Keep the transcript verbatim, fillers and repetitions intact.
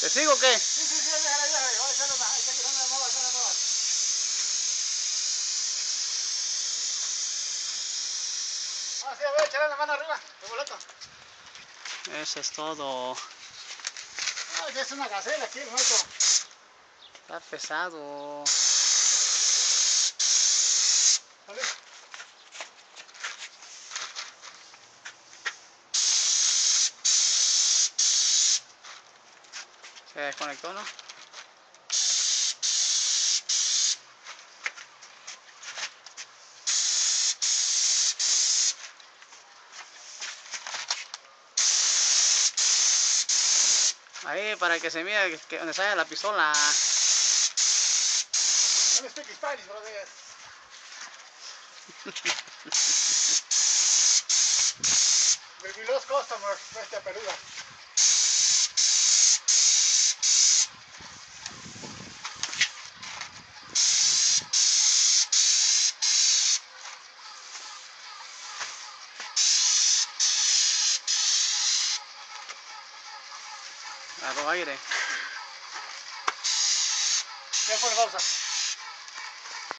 ¿Te sigo o qué? Sí, sí, sí, déjala, déjala, voy a echarle una, hay que echarle una nueva, echarle una nueva. Ah, sí, a ver, echarle la mano arriba, de boleto. Eso es todo. Ah, ya es una gacela aquí, el moto. Está pesado. ¿Vale? Se desconectó, ¿no? Ahí para que se mire que, que donde sale la pistola. Don't speak Spanish, brother. We lost customers, bestia peluda. Agarró aire. Ya pone pausa.